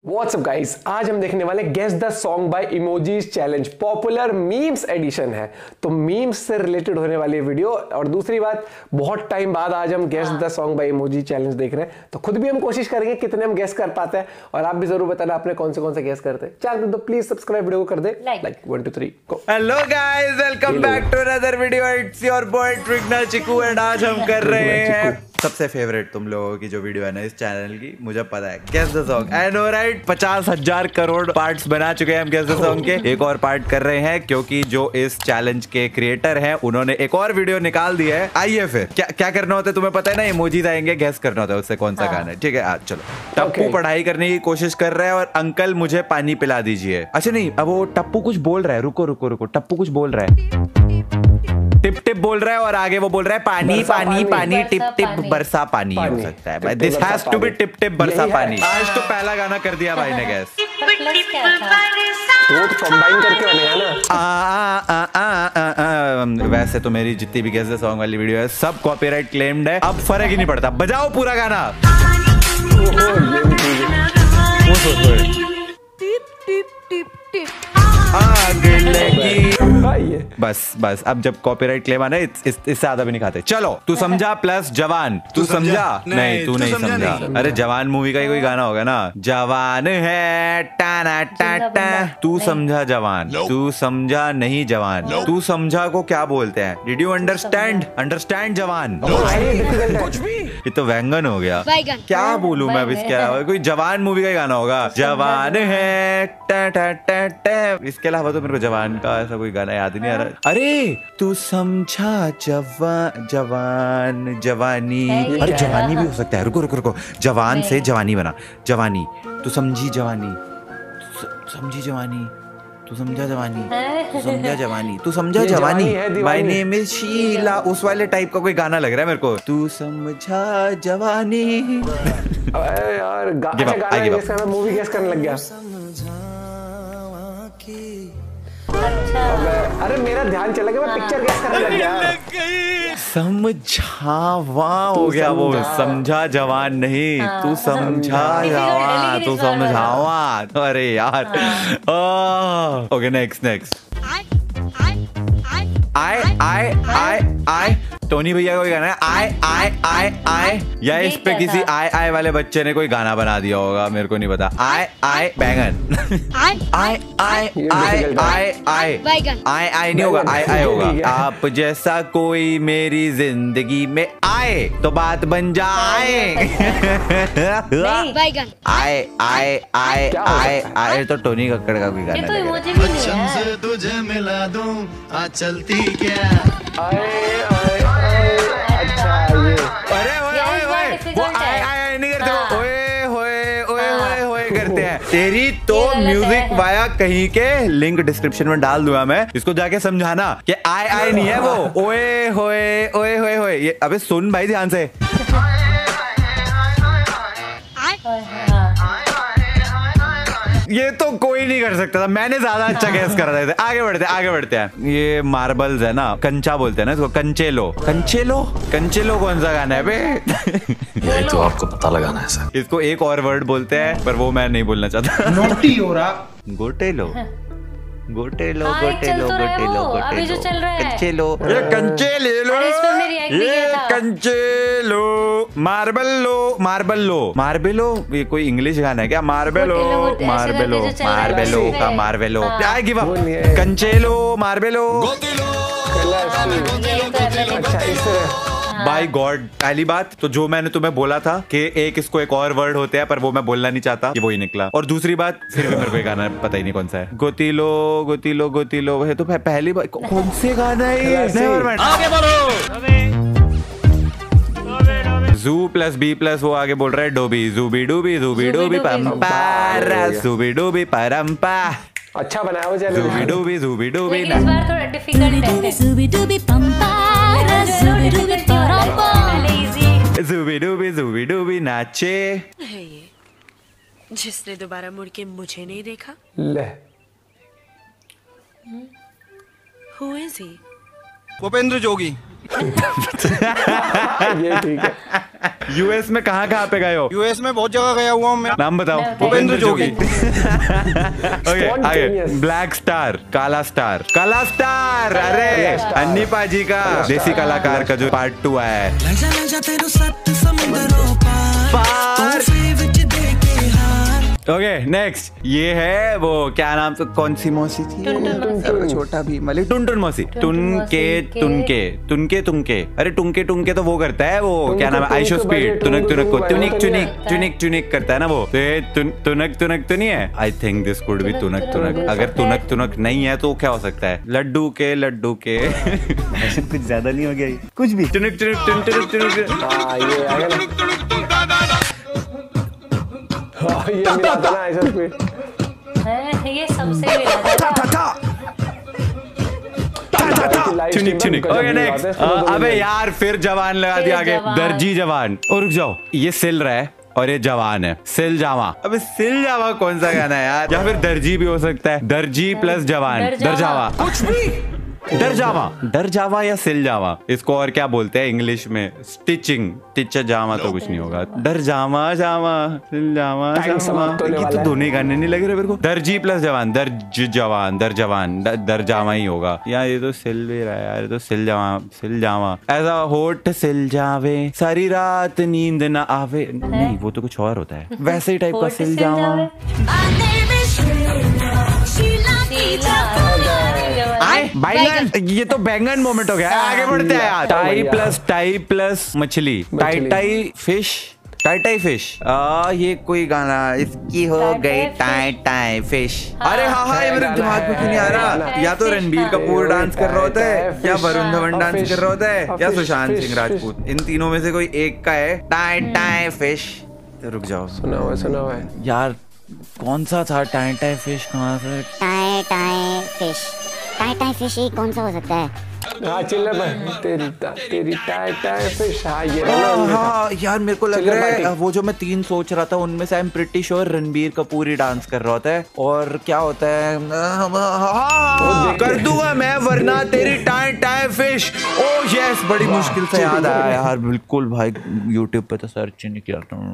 WhatsApp guys, आज हम देखने वाले guess the song by emojis challenge popular memes edition है। तो मीम्स से रिलेटेड होने वाली वीडियो। और दूसरी बात, बहुत टाइम बाद आज हम guess the song by emoji challenge देख रहे हैं, तो खुद भी हम कोशिश करेंगे कितने हम गेस कर पाते हैं। और आप भी जरूर बताना आपने कौन से गेस करते हैं। चैनल तो प्लीज सब्सक्राइब, वीडियो को कर दे like 1 2 3 go. Hello guys, welcome back to another video. It's your boy ट्रिग्नल चिकू एंड आज हम कर रहे हैं सबसे फेवरेट तुम लोगों की जो वीडियो है ना इस चैनल की, मुझे पता है, guess the song. I know right, 50,000 crore parts बना चुके हैं हम गेस द सॉन्ग के। एक और पार्ट कर रहे हैं क्योंकि जो इस चैलेंज के क्रिएटर हैं उन्होंने एक और वीडियो निकाल दी है। आइए फिर क्या करना होता है तुम्हें पता है ना, इमोजीज आएंगे, गेस करना होता है उससे कौन सा गाना है। ठीक है, आज चलो। टप्पू पढ़ाई करने की कोशिश कर रहा है और अंकल मुझे पानी पिला दीजिए। अच्छा नहीं, अब वो टप्पू कुछ बोल रहा है, रुको रुको रुको, टप्पू कुछ बोल रहा है, टिप टिप बोल रहा है और आगे वो बोल रहा है पानी पानी पानी टिप टिप बरसा पानी हो सकता है। दिस हैज टू बी टिप टिप बरसा पानी। आज तो पहला गाना कर दिया भाई ने गैस। तो कंबाइन करके बनेगा ना। वैसे तो मेरी जितनी भी गेस द सॉन्ग वाली वीडियो है सब कॉपीराइट क्लेम्ड है। अब फर्क ही नहीं पड़ता, बजाओ पूरा गाना। आग लगी। बस अब जब कॉपीराइट क्लेम आना इससे ज्यादा भी नहीं खाते। चलो, तू समझा प्लस जवान। तू समझा? नहीं, तू नहीं समझा। अरे जवान मूवी का ही कोई गाना होगा ना, जवान है टाना टाटा। तू समझा जवान, तू समझा नहीं जवान। तू समझा को क्या बोलते हैं? डिड यू अंडरस्टैंड जवान? कुछ भी, ये तो व्यंगन हो गया। क्या बोलूं मैं अब इसके अलावा? कोई जवान मूवी का ही गाना होगा, जवान है टा टा टा टा। इसके अलावा तो मेरे को जवान का ऐसा कोई गाना याद नहीं आ रहा। अरे तू समझा जवान जवानी। अरे जवानी भी हो सकता है, रुको रुको रुको, जवान से जवानी बना। जवानी, तू समझी जवानी, समझी जवानी, तू समझा जवानी, तू समझा जवानी, तू समझा जवानी। माय नेम इज शीला, उस वाले टाइप का कोई गाना लग रहा है मेरे को। तू समझा जवानी। यार गाना मूवी गेस करने लग गया। अरे मेरा ध्यान चला गया, मैं पिक्चर गेस करने लग गया। समझावा हो गया वो, समझा जवान नहीं, तू समझा जवान, तू समझावा। अरे यार, ओके नेक्स्ट। आई टोनी भैया कोई गाना है, आई या इस पे किसी आई वाले बच्चे ने कोई गाना बना दिया होगा, मेरे को नहीं पता। आई बैंगन। आई नहीं होगा, आई होगा। आप जैसा कोई मेरी जिंदगी में आए तो बात बन जाए। आई तो टोनी कक्कड़ का कोई गाना है। तुझे मिला दूं आज चलती क्या। तेरी तो म्यूजिक वाया कहीं के, लिंक डिस्क्रिप्शन में डाल दूंगा मैं, इसको जाके समझाना कि आई नहीं है वो, ओए होए। ये अबे सुन भाई ध्यान से। ये तो कोई नहीं कर सकता था, मैंने ज्यादा अच्छा गैस कर रहे थे। आगे बढ़ते हैं। ये मार्बल्स है ना, कंचा बोलते हैं ना इसको, कंचेलो कौन सा गाना है बे? यही तो आपको पता लगाना है सर। इसको एक और वर्ड बोलते हैं पर वो मैं नहीं बोलना चाहता। नोटी हो रहा। गोटेलो। मार्बेलो ये कोई इंग्लिश गाना है क्या? मार्बेलो कंचेलो मार्बेलो। बाय गॉड, पहली बात तो जो मैंने तुम्हें बोला था कि इसको एक और वर्ड होते हैं पर वो मैं बोलना नहीं चाहता, ये वही निकला। और दूसरी बात, फिर भी मेरे को गाना पता ही नहीं कौन सा है। गोतीलो है तो पहली बात, कौन से गाना है ये? आगे बढ़ो। जू प्लस बी प्लस वो आगे बोल रहा है डोबी, जूबी डूबी पंपा, जूबी डूबी परम्पा। अच्छा बनाया वो चैनल। ज़ूबी डूबी इस बार थोड़ा डिफिकल्ट है। ज़ूबी डूबी ज़ूबी डूबी नाचे। जिसने दोबारा मुड़ के मुझे नहीं देखा। ले। Who is he? भूपेंद्र जोगी। ये ठीक है। यूएस में कहाँ पे गए हो? यूएस में बहुत जगह गया हुआ हूँ मैं। नाम बताओ। भूपेंद्र जोगी। ओके आगे। ब्लैक स्टार, काला स्टार, काला स्टार। अरे अन्नी पाजी का देसी कलाकार का जो पार्ट 2 आया है। ओके नेक्स्ट, ये है वो क्या नाम तो कौन सी मौसी थी? छोटा भी मलिक, टुनटुन मौसी। टुनके टुनके तुनके तुनके, अरे टुनके टुनके तो वो करता है, वो क्या नाम है, आइशो स्पीड। तुनक तुनक को चुनिक चुनिक चुनिक चुनिक करता है ना वो। तो ये तुनक तुनक तो नहीं है? I think this could be तुनक तुनक। अगर तुनक तुनक नहीं है तो क्या हो सकता है? लड्डू के कुछ ज्यादा नहीं हो गया कुछ भी। टुनक टुनक टुनक टुनक टुनक। ये मिला था ना आइशो स्पीड। ये सबसे मिला था। चुनिक चुनिक। Okay next. अबे यार फिर जवान लगा दिया आगे। दर्जी जवान। और रुक जाओ, ये सिल रहा है और ये जवान है। सिल जावा। अबे सिल जावा कौन सा गाना है यार? या फिर दर्जी भी हो सकता है। दर्जी प्लस जवान, दरजावा। कुछ भी। डर जावा या सिल जावा, इसको और क्या बोलते हैं इंग्लिश में? स्टिचिंग। टिच जावा तो कुछ नहीं होगा। डर जावा सिल जावा। ये तो दोनों गाने नहीं लगे मेरे को। दर्जी प्लस जवान, दर जावा ही होगा। यार ये तो सिल भी रहा है यार, ये तो सिल जावा। ऐसा होठ सिल जावे, सारी रात नींद ना आवे। नहीं वो तो कुछ और होता है। वैसे ही टाइप का सिल जावा। ये तो बैंगन मोमेंट हो गया। आगे बढ़ते हैं यार। टाई प्लस मछली, टाई फिश। ये कोई गाना इसकी हो गई टाई फिश। अरे हाँ ये मेरे दिमाग में क्यों नहीं आ रहा? या तो रणबीर कपूर डांस कर रहा होता है, या वरुण धवन डांस कर रहा होता है, या सुशांत सिंह राजपूत। इन तीनों में से कोई एक का है टाई फिश। तो रुक जाओ, सुना हुआ है यार। कौन सा था टाई फिश? कहाँ से? टाई फिश ये कौन सा हो सकता है? हाँ चिल्लर तेरी टाई फिश। हाँ ये हाँ यार मेरे को लग रहा है वो जो मैं 3 सोच रहा था उनमें से I am pretty sure Ranbir Kapoor ही डांस कर रहा होता है। और क्या होता है? कर दूंगा मैं वरना तेरी टाई फिश। ओह यस, बड़ी मुश्किल से याद आया यार। बिल्कुल भाई, यूट्यूब पे तो सर्च नहीं किया था।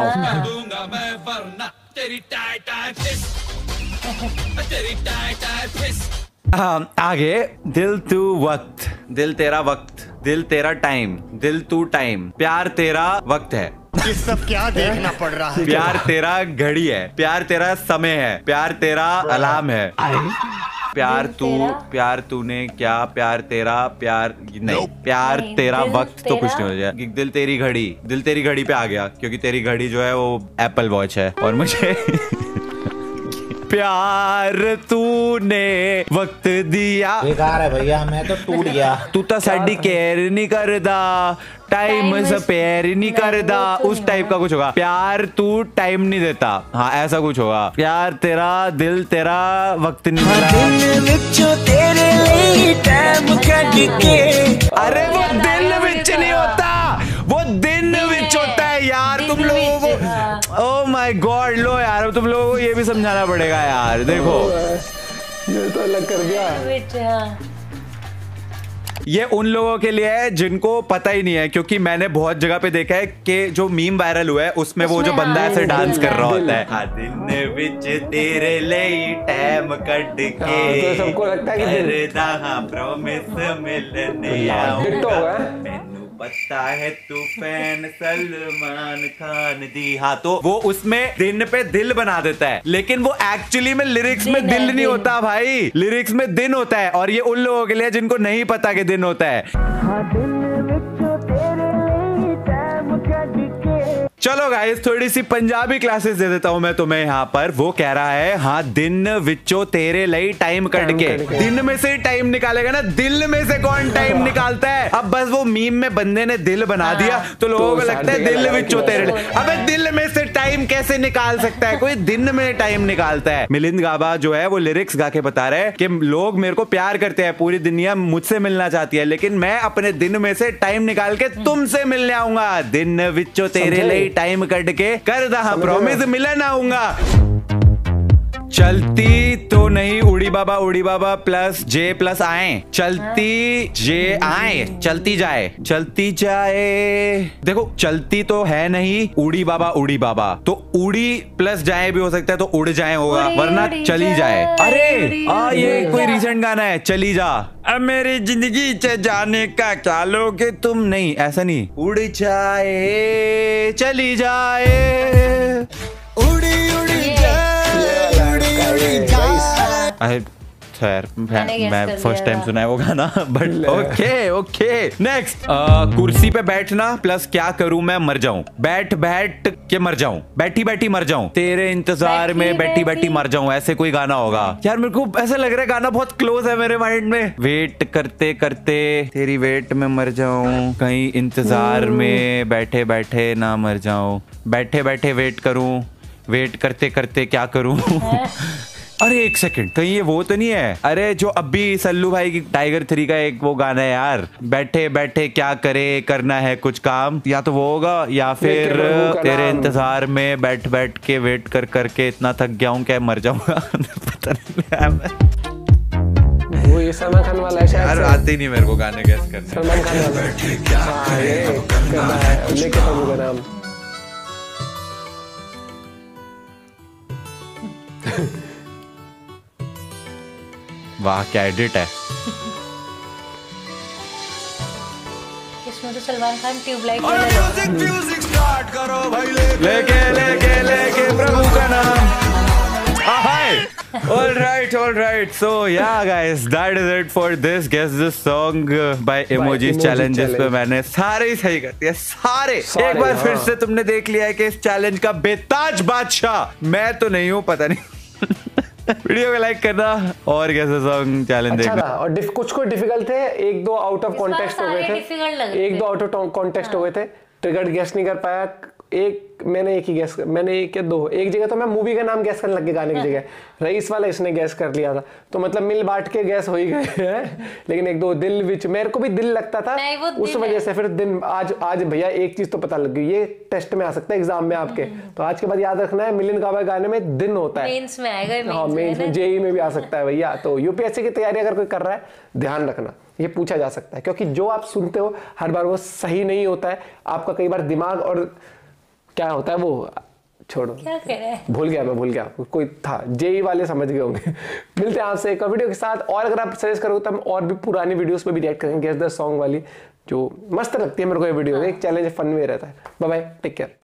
आगे। दिल तू वक्त, दिल तेरा वक्त, दिल तेरा टाइम, दिल तू टाइम, प्यार तेरा वक्त है। ये सब क्या देखना पड़ रहा है? प्यार तेरा घड़ी है, प्यार तेरा समय है, प्यार तेरा अलार्म है। प्यार तूने क्या, प्यार तेरा, प्यार नहीं, प्यार तेरा वक्त तो कुछ नहीं हो जाए। दिल तेरी घड़ी पे आ गया क्योंकि तेरी घड़ी जो है वो एप्पल वॉच है। और मुझे प्यार तूने वक्त दिया। बेकार है भैया, मैं तो टूट गया। तू तो साडी केयर नहीं करदा, टाइम से प्यार नहीं करदा, उस टाइप का कुछ होगा। प्यार तू टाइम नहीं देता, हाँ ऐसा कुछ होगा। प्यार तेरा, दिल तेरा, वक्त नहीं मिला। अरे वो दिल विच नहीं होता, वो दिन विच होता है यार। तुम लोगों को ओह माय गॉड, लो यार तुम लोगों को ये भी समझाना पड़ेगा यार। देखो ये तो अलग कर दिया। ये उन लोगों के लिए है जिनको पता ही नहीं है, क्योंकि मैंने बहुत जगह पे देखा है कि जो मीम वायरल हुआ है उसमें वो जो बंदा ऐसे डांस कर रहा होता है। दिन विच तेरे लिए टाइम कट के, तो सबको लगता है कि प्रॉमिस मिलने आऊंगा, मैनू पता है तू फैन सलमान खान दी। हाँ तो वो उसमें दिन पे दिल बना देता है, लेकिन वो एक्चुअली में लिरिक्स में दिल नहीं होता भाई, लिरिक्स में दिन होता है। और ये उन लोगों के लिए जिनको नहीं पता कि दिन होता है। चलो गाइस, थोड़ी सी पंजाबी क्लासेस दे देता हूं मैं तुम्हें यहाँ पर। वो कह रहा है हाँ दिन विचो तेरे लिए टाइम कट के। दिन में से टाइम निकालेगा ना, दिल में से कौन टाइम निकालता है? अब बस वो मीम में बंदे ने दिल बना दिया तो लोगों को लगता है दिल विचो तेरे लिए। अबे दिल में से टाइम कैसे निकाल सकता है कोई? दिन में टाइम निकालता है। मिलिंद गाबा जो है वो लिरिक्स गा के बता रहे हैं कि लोग मेरे को प्यार करते हैं, पूरी दुनिया मुझसे मिलना चाहती है, लेकिन मैं अपने दिन में से टाइम निकाल के तुमसे मिलने आऊंगा। दिन विचो तेरे लिए टाइम कट के कर दा प्रॉमिस मिलन आऊंगा। चलती तो नहीं उड़ी बाबा प्लस जे प्लस आए, चलती जे आए, चलती जाए। देखो चलती तो है नहीं, उड़ी बाबा तो उड़ी प्लस जाए भी हो सकता है, तो उड़ जाए होगा, वरना चली जाए। अरे ये कोई रीसेंट गाना है, चली जा। अब मेरी जिंदगी से जाने का क्या लोगे तुम, नहीं ऐसा नहीं, उड़ जाए चली जाए, उड़ी जाए। मैं फर्स्ट टाइम सुना है वो गाना, बट ओके नेक्स्ट। कुर्सी पे बैठना प्लस क्या करूं मैं मर जाऊं, बैठ के मर जाऊं, बैठी मर जाऊं, तेरे इंतजार में बैठी मर जाऊं, ऐसे कोई गाना होगा यार। मेरे को ऐसा लग रहा है गाना बहुत क्लोज है मेरे माइंड में। वेट करते तेरी वेट में मर जाऊं, कहीं इंतजार में बैठे ना मर जाऊं, बैठे वेट करूं, वेट करते क्या करूं। अरे एक सेकंड, कहीं ये वो तो नहीं है? अरे जो अभी सल्लू भाई की टाइगर 3 का एक वो गाना है यार, बैठे क्या करे, करना है कुछ काम, या तो वो होगा या फिर तेरे इंतजार में बैठ के वेट करके इतना थक गया हूँ क्या मर जाऊंगा। पता नहीं वो ये सलमान खान वाला है शायद। यार आते ही नहीं मेरे को गाने गैस करने। सलमान खान वाला। हाँ ये करना है, लेके प्रभु का नाम। वाह क्या एडिट है। इसमें तो सलमान खान ट्यूबलाइट लेके प्रभु का नाम। All right. So yeah, guys, that is it for this Guess This Song by Emojis Challenge, जिस पे मैंने सारे ही सही कर दिए, सारे। एक बार फिर से तुमने देख लिया है कि इस चैलेंज का बेताज बादशाह मैं तो नहीं हूँ, पता नहीं। वीडियो को लाइक करना और Guess This Song चैलेंज देखना। और कुछ डिफिकल्ट थे, एक दो आउट ऑफ कॉन्टेक्स्ट हो गए थे, एक दो आउट ऑफ कॉन्टेक्स्ट हो गए थे, ट्रिगर्ड गेस नहीं कर पाया। मैंने एक या दो, एक जगह तो मैं मूवी का नाम गैस करने लग गया गाने की जगह, रईस वाला इसने गैस कर लिया था, तो मतलब मिल बांट के गैस हो ही गए हैं। लेकिन एक दो दिल विच मेरे को भी दिल लगता था, उस वजह से फिर दिन आज भैया एक चीज तो पता लग गई, ये टेस्ट में आ सकता है एग्जाम में आपके, तो आज के बाद याद रखना है मिलियन काबा गाने में दिन होता है, मेंस में आएगा, हाँ मेंस में जेई में भी आ सकता है भैया। तो यूपीएससी की तैयारी अगर कोई कर रहा है ध्यान रखना, ये पूछा जा सकता है, क्योंकि जो आप सुनते हो हर बार वो सही नहीं होता है, आपका कई बार दिमाग और क्या होता है वो छोड़ो, क्या कह रहे हैं? भूल गया कोई था, जेई वाले समझ गए होंगे। मिलते हैं आपसे एक वीडियो के साथ, और अगर आप सजेस्ट करोगे तो हम और भी पुरानी वीडियोस पे भी रिएक्ट करेंगे, गेस द सॉन्ग वाली जो मस्त लगती है मेरे को ये वीडियो, एक चैलेंज फन में रहता है। Bye bye, take care.